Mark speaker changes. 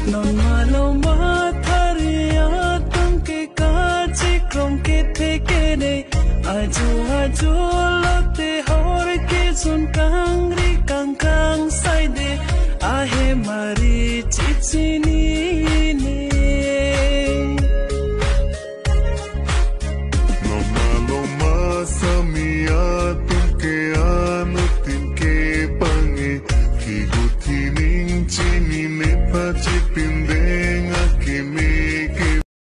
Speaker 1: non malo matharia tumke kachi krom ke theke nei ajo